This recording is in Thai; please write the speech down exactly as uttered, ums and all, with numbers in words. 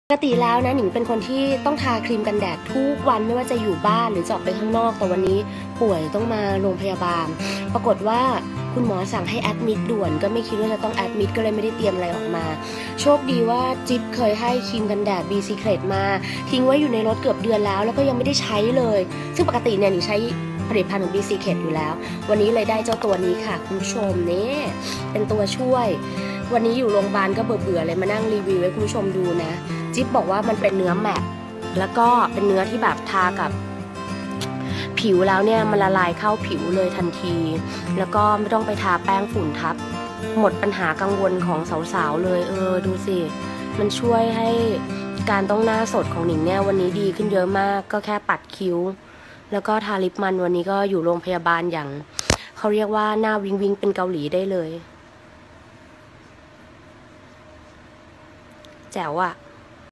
ปกติแล้วนะหนิงเป็นคนที่ต้องทาครีมกันแดดทุกวันไม่ว่าจะอยู่บ้านหรือจะออกไปข้างนอกแต่วันนี้ป่วยต้องมาโรงพยาบาลปรากฏว่าคุณหมอสั่งให้แอดมิดด่วนก็ไม่คิดว่าจะต้องแอดมิดก็เลยไม่ได้เตรียมอะไรออกมาโชคดีว่าจิ๊บเคยให้ครีมกันแดด B Secret มาทิ้งไว้อยู่ในรถเกือบเดือนแล้วแล้วก็ยังไม่ได้ใช้เลยซึ่งปกติเนี่ยหนิงใช้ผลิตภัณฑ์ของ B Secret อยู่แล้ววันนี้เลยได้เจ้าตัวนี้ค่ะคุณผู้ชมนี่เป็นตัวช่วยวันนี้อยู่โรงพยาบาลก็เบื่อๆเลยมานั่งรีวิวให้คุณผู้ชมดูนะจิ๊บบอกว่ามันเป็นเนื้อแมตต์แล้วก็เป็นเนื้อที่แบบทากับผิวแล้วเนี่ยมันละลายเข้าผิวเลยทันทีแล้วก็ไม่ต้องไปทาแป้งฝุ่นทับหมดปัญหากังวลของสาวๆเลยเออดูสิมันช่วยให้การต้องหน้าสดของหนิงเนี่ยวันนี้ดีขึ้นเยอะมากก็แค่ปัดคิ้วแล้วก็ทาลิปมันวันนี้ก็อยู่โรงพยาบาลอย่างเขาเรียกว่าหน้าวิงวิงเป็นเกาหลีได้เลยแจ๋วอะ